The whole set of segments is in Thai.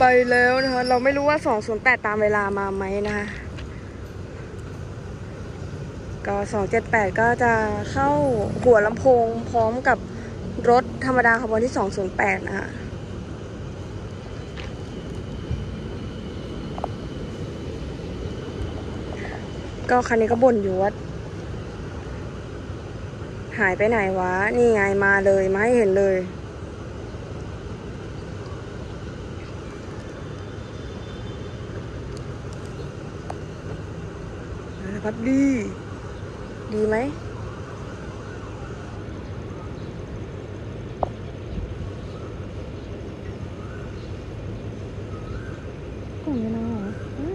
แล้วนะคะเราไม่รู้ว่า208ตามเวลามาไหมนะคะก็278ก็จะเข้าหัวลำโพงพร้อมกับรถธรรมดาขบวนที่208นะคะก็คันนี้ก็บ่นอยู่ว่าหายไปไหนวะนี่ไงมาเลยมาให้เห็นเลยนะครับดีไหมก่อนเวลาเหรอ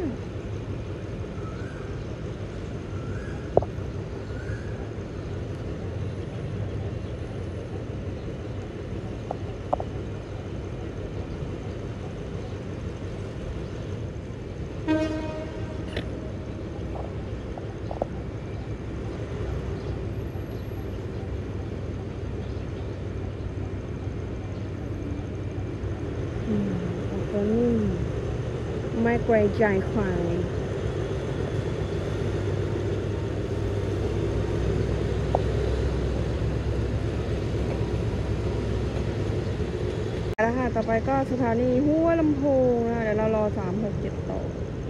ก็นิ่งไม่เกรงใจใครแล้วค่ะต่อไปก็สถานีหัวลำโพงนะเดี๋ยวเรารอ367ต่อ